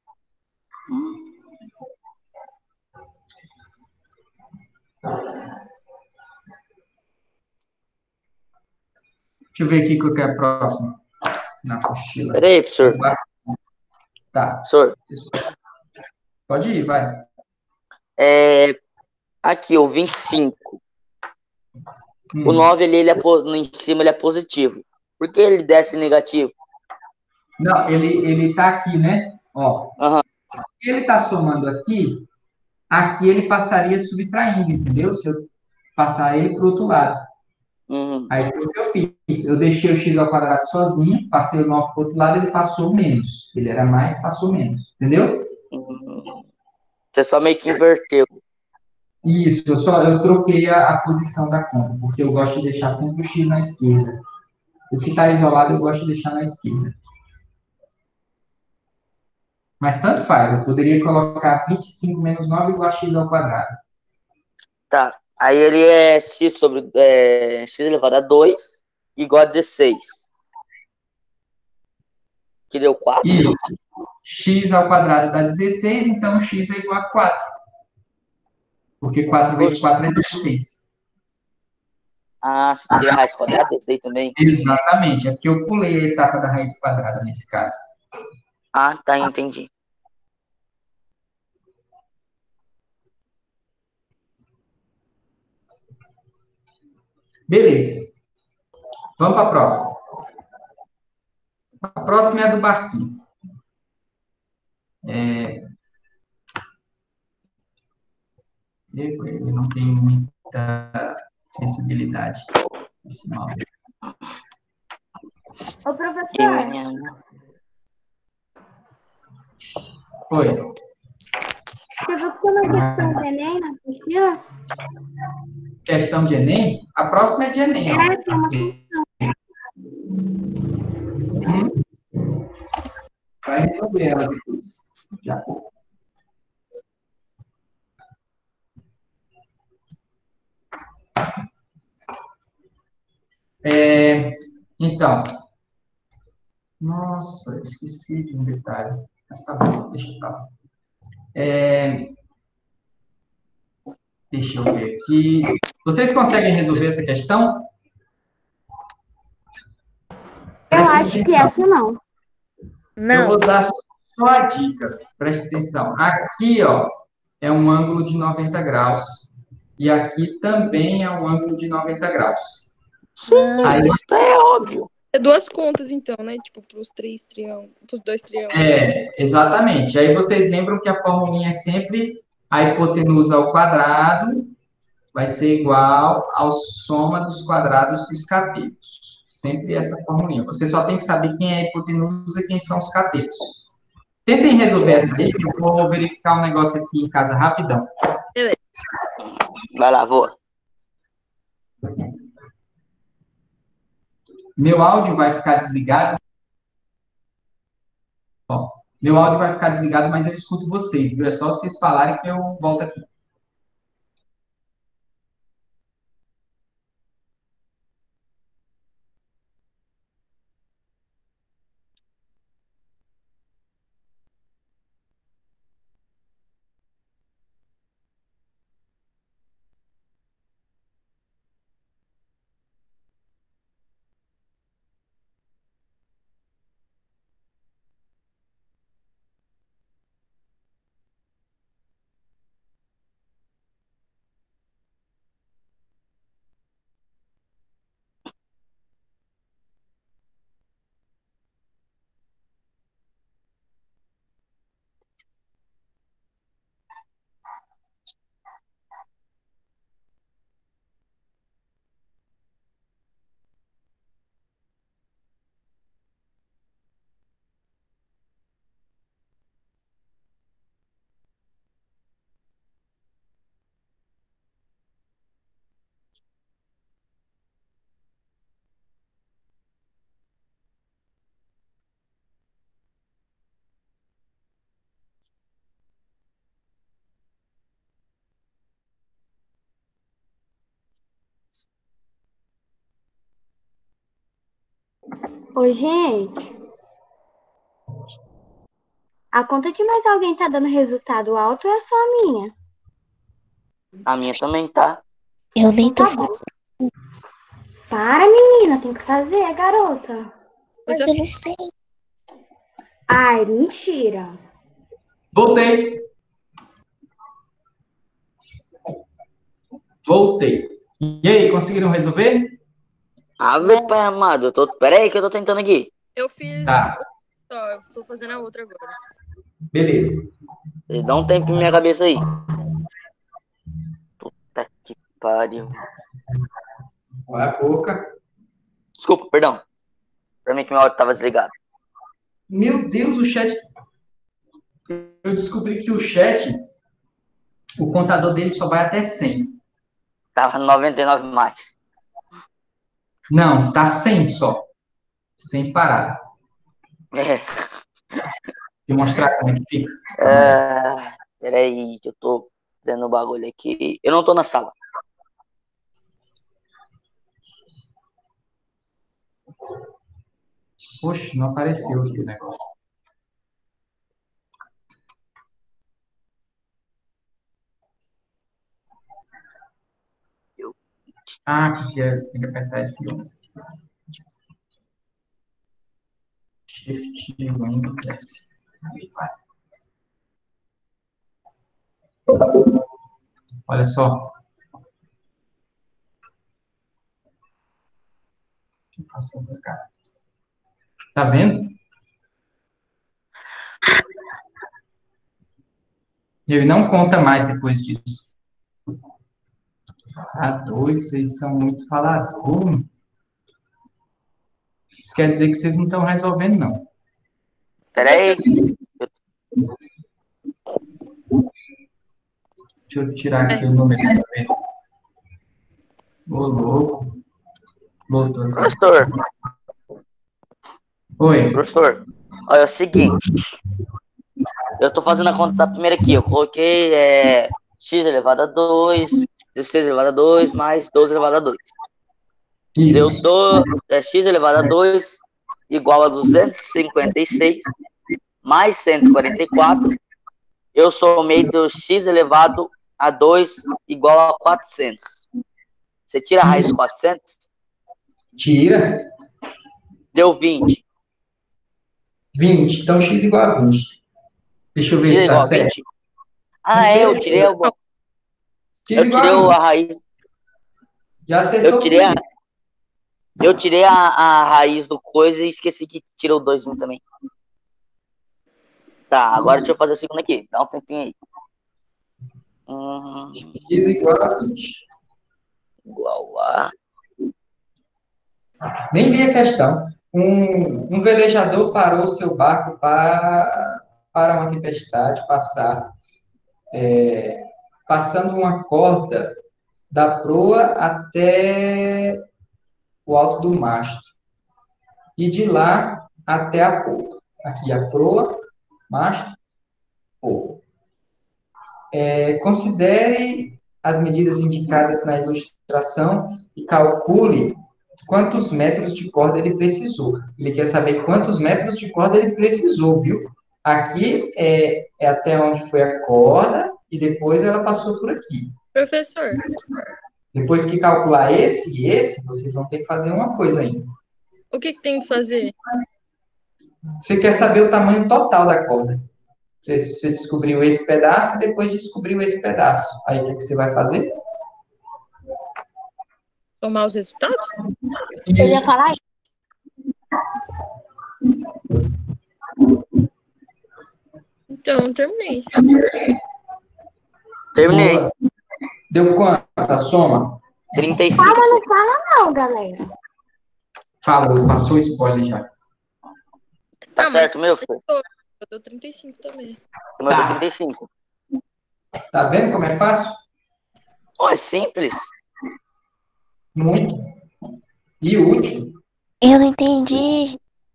Deixa eu ver aqui qual que é a próxima. Na apostila. Peraí, professor. Tá. Professor, Pode ir, vai. é, aqui, o vinte e cinco. Hum. O nove ali, ele é, po- no em cima, ele é positivo. Por que ele desce negativo? Não, ele, ele tá aqui, né? Ó, Aham. se ele tá somando aqui, aqui ele passaria subtraindo, entendeu? Se eu passar ele pro outro lado. Uhum. Aí foi o que eu fiz. Eu deixei o x ao quadrado sozinho, passei o nove pro outro lado, ele passou menos. Ele era mais, passou menos. Entendeu? Uhum. Você só meio que inverteu. Isso, eu só eu troquei a, a posição da conta, porque eu gosto de deixar sempre o x na esquerda. O que está isolado eu gosto de deixar na esquerda. Mas tanto faz, eu poderia colocar vinte e cinco menos nove igual a x ao quadrado. Tá. Aí ele é x sobre é, x elevado a dois igual a dezesseis. Que deu quatro? Isso. X ao quadrado dá dezesseis, então x é igual a quatro. Porque quatro vezes Oxi. quatro é dezesseis. Ah, você tira a raiz quadrada desse daí também? Exatamente, é porque eu pulei a etapa da raiz quadrada nesse caso. Ah, tá, entendi. Beleza. Vamos para a próxima. A próxima é a do barquinho. É... Eu não tenho muita sensibilidade nesse mouse. Ô, professor, Oi. você buscou uma questão do Enem na apostila? Questão de Enem? A próxima é de Enem. Ó. É, tem uma Assim. Hum? Vai resolver ela depois. Já. É, então. Nossa, eu esqueci de um detalhe. Mas tá bom, deixa eu falar. É, deixa eu ver aqui. Vocês conseguem resolver essa questão? Eu acho que essa não. Eu Não. vou dar só a dica, preste atenção. Aqui, ó, é um ângulo de noventa graus. E aqui também é um ângulo de noventa graus. Sim, Aí, isso é óbvio. É duas contas, então, né? Tipo, pros três triângulos, pros dois triângulos. é, exatamente. Aí vocês lembram que a formulinha é sempre a hipotenusa ao quadrado vai ser igual ao soma dos quadrados dos catetos. Sempre essa formulinha. Você só tem que saber quem é a hipotenusa e quem são os catetos. Tentem resolver essa aí, que eu vou verificar um negócio aqui em casa rapidão. Vai lá, voa. Meu áudio vai ficar desligado. Ó, meu áudio vai ficar desligado, mas eu escuto vocês, viu? É só vocês falarem que eu volto aqui. Ô, gente, a conta de mais alguém tá dando resultado alto ou é só a minha? A minha também tá. Eu nem tô Tá bom. fazendo, Para, menina, tem que fazer, garota. mas Mas eu não sei. Ai, mentira. Voltei. Voltei. E aí, conseguiram resolver? Ave pai amado, eu tô. Pera aí que eu tô tentando aqui. eu fiz Tá, só, eu tô fazendo a outra agora. beleza. Dá um tempo em minha cabeça aí. Puta que pariu. Olha a boca. Desculpa, perdão. Pra mim que meu áudio tava desligado. Meu Deus, o chat. Eu descobri que o chat, o contador dele só vai até cem. Tava noventa e nove mais. Não, tá cem só. cem parado. É. Vou mostrar como é que fica. É... Pera aí que eu tô vendo o bagulho aqui. Eu não tô na sala. Poxa, não apareceu aqui o negócio. Ah, aqui que é, tem que apertar F onze. Shift Windows. Aí vai. Olha só. Deixa eu passar pra cá. Tá vendo? Ele não conta mais depois disso. Ah, dois, vocês são muito falador. Isso quer dizer que vocês não estão resolvendo, não. Pera aí. Deixa eu tirar aqui o número. Ô, louco. Voltou. Professor, Oi. professor. Olha, é o seguinte. Eu tô fazendo a conta da primeira aqui. Eu coloquei é, x elevado a dois, dezesseis elevado a dois, mais doze elevado a dois. Deu Isso. do, é, x elevado a dois igual a duzentos e cinquenta e seis mais cento e quarenta e quatro. Eu somei do x elevado a dois igual a quatrocentos. Você tira a raiz de quatrocentos? Tira. Deu vinte. vinte. Então, x igual a vinte. Deixa eu ver Tira se tá igual a certo. vinte? Ah, é, eu tirei, o- X eu igual tirei a a vinte. raiz. Já acertou Eu tirei a, comigo. eu tirei a, a raiz do coisa e esqueci que tirou o dois também. Tá, agora deixa eu fazer a segunda aqui. Dá um tempinho aí. Hum, X igual a vinte. igual a... Nem vi a questão. Um, um velejador parou seu barco para, para uma tempestade passar, é, passando uma corda da proa até o alto do mastro e de lá até a proa. Aqui a proa, mastro, proa. É, considere as medidas indicadas na ilustração e calcule quantos metros de corda ele precisou. Ele quer saber quantos metros de corda ele precisou, viu? Aqui é, é até onde foi a corda e depois ela passou por aqui. Professor, Depois que calcular esse e esse, vocês vão ter que fazer uma coisa ainda. o que, que tem que fazer? Você quer saber o tamanho total da corda. Você, você descobriu esse pedaço e depois descobriu esse pedaço. Aí o que, que você vai fazer? Tomar os resultados? Eu ia falar Então, terminei. Terminei. Boa. Deu quanto a soma? trinta e cinco. Calma, não fala não, galera. Falou, passou o spoiler já. Tá Ah, mas certo, meu filho? eu dou trinta e cinco também. O meu Tá. deu trinta e cinco. Tá vendo como é fácil? Pô, é simples. Muito. E útil. Eu não entendi.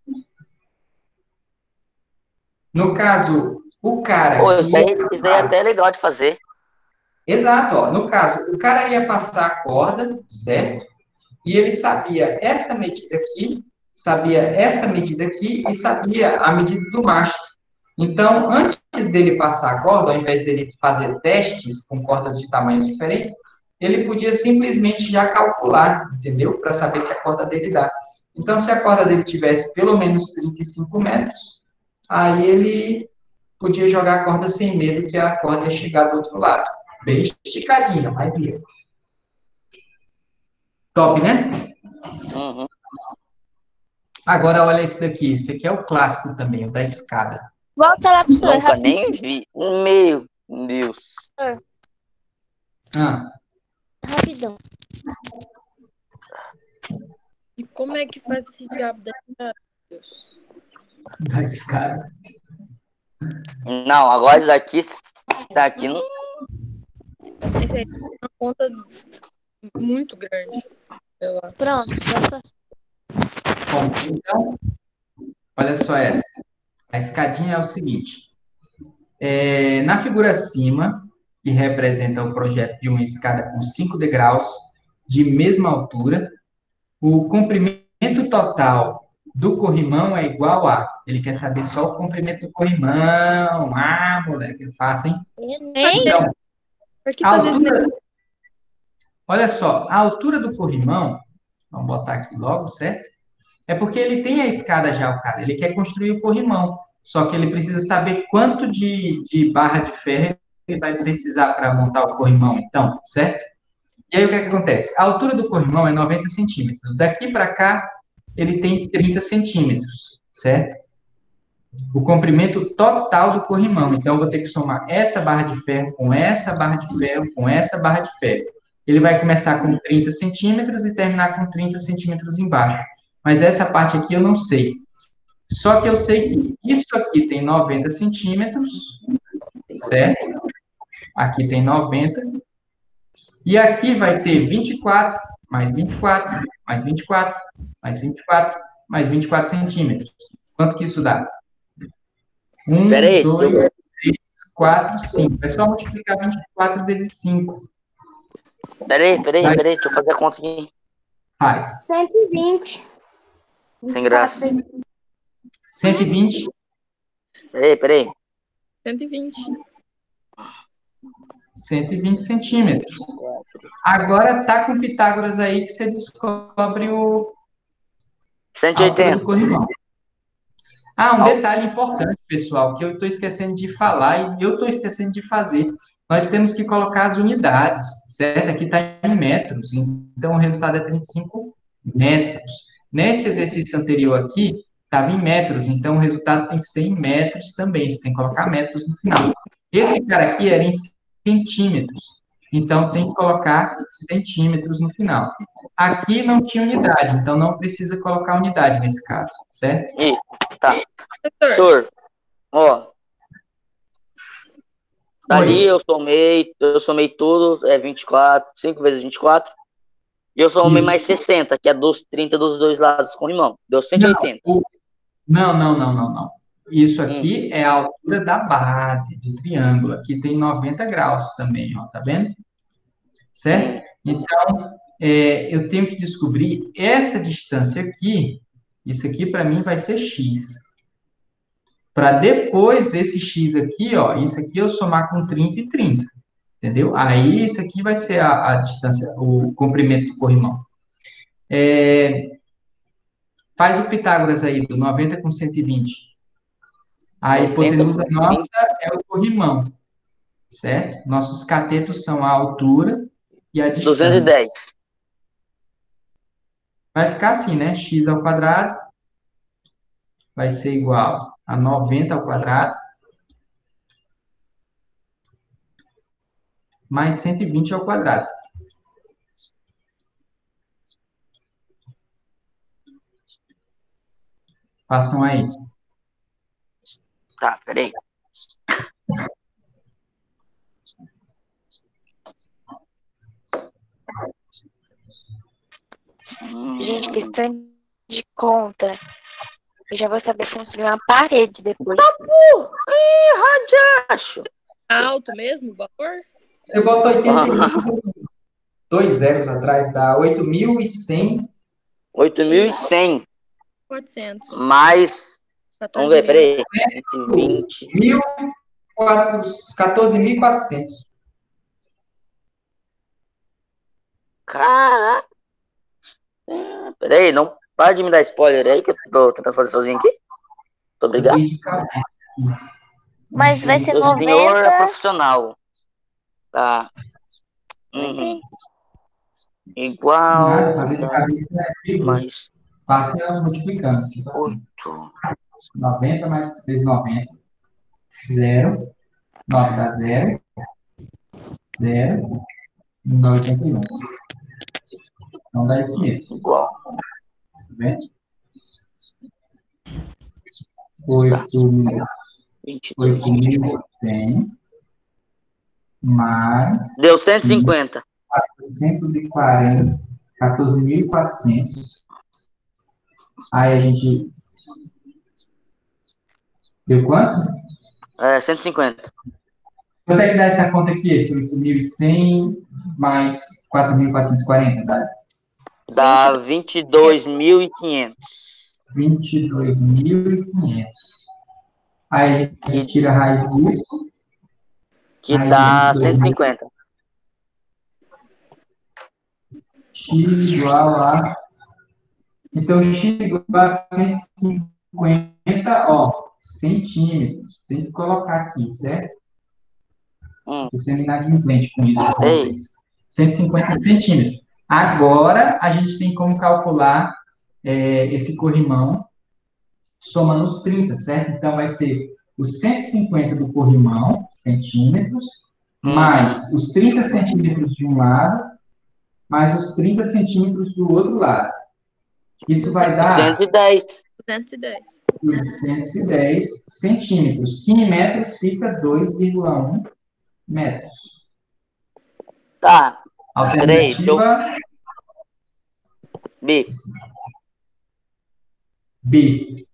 No caso, o cara Pô, que isso daí, ia... isso daí é até legal de fazer. Exato, ó. No caso, o cara ia passar a corda, certo? E ele sabia essa medida aqui, sabia essa medida aqui e sabia a medida do mastro. Então, antes dele passar a corda, ao invés dele fazer testes com cordas de tamanhos diferentes, ele podia simplesmente já calcular, entendeu? Para saber se a corda dele dá. Então, se a corda dele tivesse pelo menos trinta e cinco metros, aí ele podia jogar a corda sem medo que a corda ia chegar do outro lado. Bem esticadinha, mas ia. Top, né? Uhum. Agora, olha esse daqui. Esse aqui é o clássico também, o da escada. Volta lá pro senhor, Nunca rapidinho. nem vi. Meu Deus. Ah, Rapidão. E como é que faz esse diabo da escada, meu Deus? da escada. Não, agora isso daqui, daqui não. Esse aí é uma conta muito grande. Sei lá. Pronto, pode passar. Bom, então, olha só essa. A escadinha é o seguinte. É, na figura acima, que representa o projeto de uma escada com cinco degraus de mesma altura, o comprimento total do corrimão é igual a... Ele quer saber só o comprimento do corrimão. Ah, moleque, é fácil, hein? Nem Então, Por que a fazer esse altura... Olha só, a altura do corrimão, vamos botar aqui logo, certo? É porque ele tem a escada já, o cara. Ele quer construir o corrimão. Só que ele precisa saber quanto de, de barra de ferro ele vai precisar para montar o corrimão, então, certo? E aí o que, é que acontece? A altura do corrimão é noventa centímetros. Daqui para cá, ele tem trinta centímetros, certo? O comprimento total do corrimão. Então, eu vou ter que somar essa barra de ferro com essa barra de ferro com essa barra de ferro. Ele vai começar com trinta centímetros e terminar com trinta centímetros embaixo. Mas essa parte aqui eu não sei. Só que eu sei que isso aqui tem noventa centímetros, certo? Aqui tem noventa. E aqui vai ter vinte e quatro, mais vinte e quatro, mais vinte e quatro, mais vinte e quatro, mais vinte e quatro centímetros. Quanto que isso dá? um, Peraí, dois, eu- três, quatro, cinco. É só multiplicar vinte e quatro vezes cinco. Peraí, peraí, Vai. peraí, deixa eu fazer a conta aqui. Faz. cento e vinte. Sem graça. cento e vinte. Peraí, peraí. cento e vinte. cento e vinte centímetros. Agora tá com Pitágoras aí que você descobre o cento e a altura do oitenta. corrimão. Ah, um detalhe importante, pessoal, que eu estou esquecendo de falar e eu estou esquecendo de fazer. Nós temos que colocar as unidades, certo? Aqui está em metros, então o resultado é trinta e cinco metros. Nesse exercício anterior aqui, estava em metros, então o resultado tem que ser em metros também, você tem que colocar metros no final. Esse cara aqui era em centímetros, então tem que colocar centímetros no final. Aqui não tinha unidade, então não precisa colocar unidade nesse caso, certo? Ih, tá. Professor, Senhor, ó. Dali Oi. eu somei, eu somei tudo, é vinte e quatro, cinco vezes vinte e quatro. E eu somei Isso. mais sessenta, que é dos trinta dos dois lados com limão. Deu cento e oitenta. O- Não, não, não, não, não. Isso aqui é a altura da base do triângulo. Aqui tem noventa graus também, ó, tá vendo? Certo? Então, é, eu tenho que descobrir essa distância aqui. Isso aqui, para mim, vai ser x. Para depois, esse x aqui, ó, isso aqui eu somar com trinta e trinta. Entendeu? Aí, isso aqui vai ser a, a distância, o comprimento do corrimão. É, faz o Pitágoras aí, do noventa com cento e vinte. A hipotenusa nossa é o corrimão, certo? Nossos catetos são a altura e a distância. duzentos e dez. Vai ficar assim, né? X ao quadrado vai ser igual a noventa ao quadrado mais cento e vinte ao quadrado. Façam aí. Tá, peraí. Gente, questão de conta. Eu já vou saber construir uma parede depois. Ih, radiacho. alto mesmo o valor? Você bota oitenta e um, dois zeros atrás, dá oito mil e cem. oito mil e cem. quatrocentos. mais. Vamos ver, quatorze mil. peraí. cento e vinte. mil e quatrocentos, quatorze mil e quatrocentos. Caraca. Ah, peraí, não para de me dar spoiler aí que eu tô tentando fazer sozinho aqui. Muito Eu obrigado. fiz de cabeça. Mas vai ser O senhor é noventa. profissional. Tá. Não Uhum. entendi. Igual. Nada, fazer de dá cabeça é perigoso. mais Passa multiplicando. Tipo assim, oito. noventa mais vezes noventa. Zero. nove dá zero. Zero. um dá oitenta e um. Então dá isso mesmo. Igual. Tá vendo? oito mil vinte e dois. e cem mais Deu cento e cinquenta. quatrocentos e quarenta, quatorze mil e quatrocentos. Aí a gente. Deu quanto? É, cento e cinquenta. Quanto é que dá essa conta aqui? Esse oito mil e cem mais quatro mil quatrocentos e quarenta, dá Dá vinte e dois mil e quinhentos. vinte e dois mil e quinhentos. Aí a gente tira a raiz disso. Que Aí dá vinte e dois cento e mil. cinquenta. X igual a. Então, x igual a cento e cinquenta, ó, centímetros. Tem que colocar aqui, certo? Hum. Estou sendo inadimplente com isso com Ei. vocês. cento e cinquenta centímetros. Agora, a gente tem como calcular é, esse corrimão somando os trinta, certo? Então, vai ser os cento e cinquenta do corrimão, centímetros, Hum. mais os trinta centímetros de um lado, mais os trinta centímetros do outro lado. Isso vai dar duzentos e dez. duzentos e dez. duzentos e dez centímetros, que em metros fica dois vírgula um metros. Tá. Peraí, deixa eu... Alternativa B. B.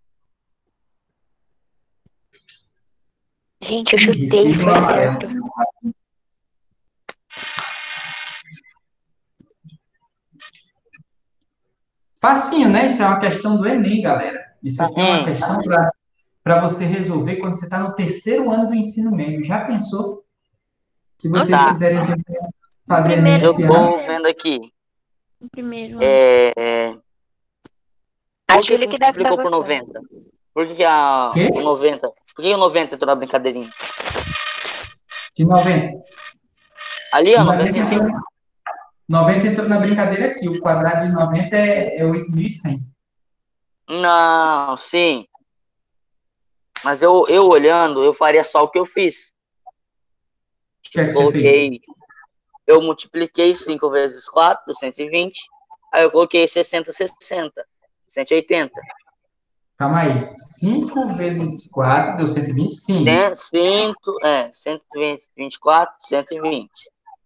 Gente, eu chutei e foi Recibo amarelo. certo. Facinho, né? Isso é uma questão do Enem, galera. Isso aqui é uma Hum. questão para você resolver quando você está no terceiro ano do ensino médio. Já pensou? Se vocês Nossa. quiserem fazer Enem Primeiro- Eu esse ano, tô vendo aqui. O primeiro. É... é, A Por que Júlia que que deve multiplicou dar por você. noventa? Por que, que a Quê? o noventa? Por que o noventa entrou na brincadeirinha? de noventa. Ali, ó, noventa noventa centímetros. entrou, noventa entrou na brincadeira aqui. O quadrado de noventa é, é oito mil e cem. Não, sim. Mas eu, eu olhando, eu faria só o que eu fiz. O que é que você fez? Coloquei. Eu multipliquei cinco vezes quatro, cento e vinte. Aí eu coloquei sessenta, sessenta. cento e oitenta. Calma aí. cinco vezes quatro deu cento e vinte? Sim. Tem cinco, é, cento e vinte, vinte e quatro, cento e vinte.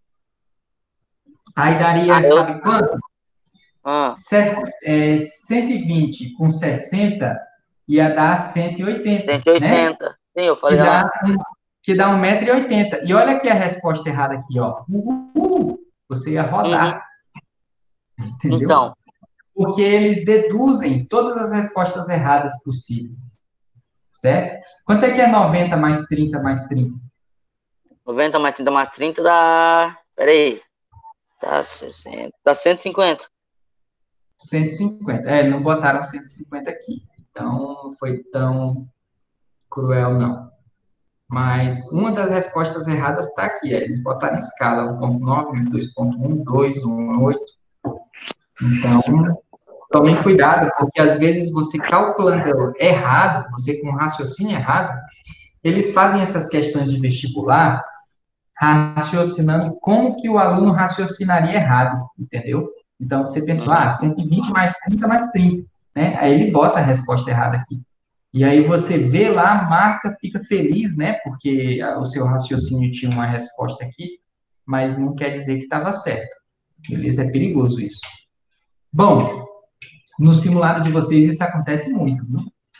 Aí daria, Ah, eu- sabe quanto? Ah, Ses- é, cento e vinte com sessenta ia dar cento e oitenta, cento e né? oitenta. Sim, eu Que falei dá, lá. um, que dá um metro e oitenta. E olha aqui a resposta errada aqui, ó. Uhul, você ia rodar. Entendeu? Então, Porque eles deduzem todas as respostas erradas possíveis. Certo? Quanto é que é noventa mais trinta mais trinta? noventa mais trinta mais trinta dá. Pera aí. Dá sessenta. Dá cento e cinquenta. cento e cinquenta. É, não botaram cento e cinquenta aqui. Então, não foi tão cruel, não. Mas uma das respostas erradas está aqui. É, eles botaram em escala um ponto nove, dois ponto um, dois, um, oito. Então, tomem cuidado, porque às vezes você calculando errado, você com raciocínio errado, eles fazem essas questões de vestibular raciocinando como que o aluno raciocinaria errado, entendeu? Então, você pensou, ah, cento e vinte mais trinta mais trinta, né? Aí ele bota a resposta errada aqui. E aí você vê lá, marca, fica feliz, né? Porque o seu raciocínio tinha uma resposta aqui, mas não quer dizer que estava certo. Beleza? É perigoso isso. Bom, no simulado de vocês isso acontece muito, viu?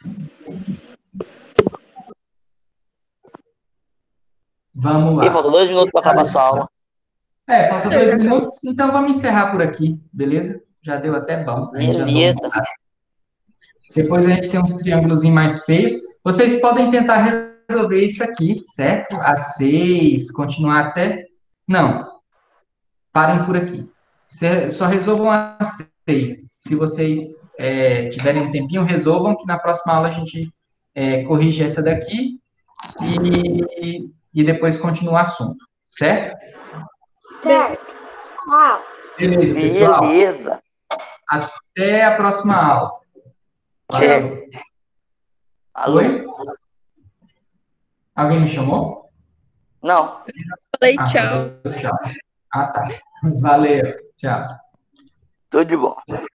Vamos lá. E falta dois minutos para acabar a sua aula. É, falta dois minutos, então vamos encerrar por aqui, beleza? Já deu até bom. A gente já Beleza. vamos- Depois a gente tem uns triângulos mais feios. Vocês podem tentar resolver isso aqui, certo? A seis, continuar até... Não, parem por aqui. Cê- Só resolvam a seis. Se vocês é, tiverem um tempinho, resolvam, que na próxima aula a gente é, corrige essa daqui e, e depois continua o assunto, certo? Certo. Tchau. Beleza, pessoal. Beleza. Até a próxima aula. Valeu. Alô? Oi? Alguém me chamou? Não. Falei Ah, tchau. tchau. Ah, tá. Valeu. Tchau. Tudo de bom.